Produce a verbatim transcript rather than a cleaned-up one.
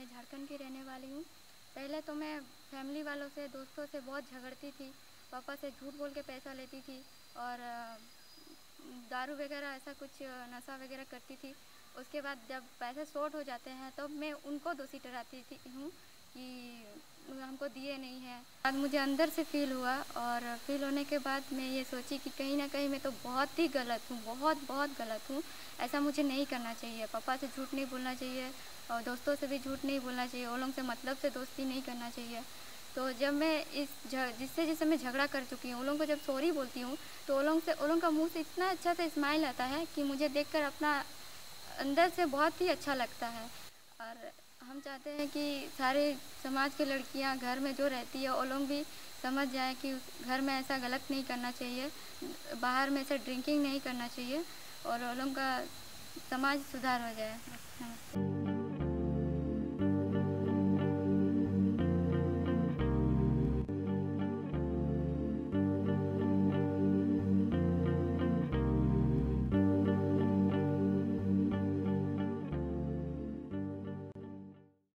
मैं झारखंड की रहने वाली हूँ। पहले तो मैं फैमिली वालों से, दोस्तों से बहुत झगड़ती थी, पापा से झूठ बोल के पैसा लेती थी और दारू वगैरह ऐसा कुछ नशा वगैरह करती थी। उसके बाद जब पैसे शॉर्ट हो जाते हैं तब तो मैं उनको दोषी ठहराती थी हूँ कि हमको दिए नहीं हैं। बाद मुझे अंदर से फ़ील हुआ और फ़ील होने के बाद मैं ये सोची कि कहीं ना कहीं मैं तो बहुत ही गलत हूँ, बहुत बहुत गलत हूँ। ऐसा मुझे नहीं करना चाहिए, पापा से झूठ नहीं बोलना चाहिए और दोस्तों से भी झूठ नहीं बोलना चाहिए, वो लोग से मतलब से दोस्ती नहीं करना चाहिए। तो जब मैं इस जिससे जिससे मैं झगड़ा कर चुकी हूँ, उन लोगों को जब सॉरी बोलती हूँ तो उन लोगों से उन लोगों का मुँह से इतना अच्छा से स्माइल आता है कि मुझे देखकर अपना अंदर से बहुत ही अच्छा लगता है। और हम चाहते हैं कि सारे समाज की लड़कियां घर में जो रहती है वो लोग भी समझ जाएं कि घर में ऐसा गलत नहीं करना चाहिए, बाहर में ऐसा ड्रिंकिंग नहीं करना चाहिए और वो लोग का समाज सुधार हो जाए। नमस्ते।